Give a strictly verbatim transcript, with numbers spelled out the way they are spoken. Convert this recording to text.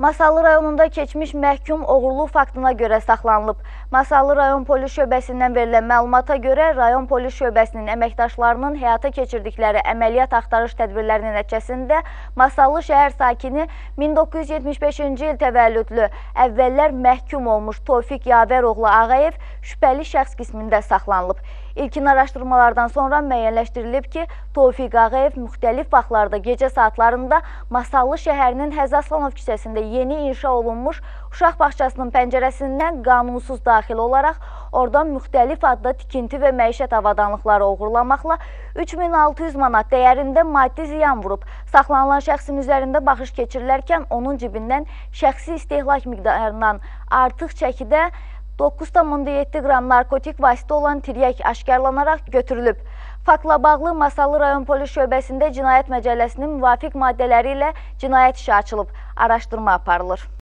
Masallı rayonunda keçmiş məhkum oğurluq faktına görə saxlanılıb. Masallı rayon polis şöbəsindən verilən məlumata görə rayon polis şöbəsinin əməkdaşlarının həyata keçirdikləri əməliyyat axtarış tədbirlərinin nəticəsində Masallı şəhər sakini min doqquz yüz yetmiş beşinci il təvəllüdlü əvvəllər məhkum olmuş Tofiq Yavəroğlu Ağayev şübhəli şəxs qismində saxlanılıb. İlkin araşdırmalardan sonra müəyyənləşdirilib ki, Tofiq Ağayev müxtəlif vaxtlarda gecə saatlarında Masallı şəhərinin Həzaslanov küçəsində yeni inşa olunmuş uşaq bağçasının pəncərəsindən qanunsuz daxil olaraq oradan müxtəlif adda tikinti və məişət avadanlıqları oğurlamaqla üç min altı yüz manat dəyərində maddi ziyan vurub. Saxlanılan şəxsin üzərində baxış keçirilərkən onun cibindən şəxsi istehlak miqdarından artıq çəkidə doqquz tam yeddi qram narkotik vasitə olan tiryək aşkarlanaraq götürülüb. Faktla bağlı Masallı rayon polis şöbəsində cinayət məcəlləsinin müvafiq maddələri ilə cinayət işi açılıb. Araşdırma aparılır.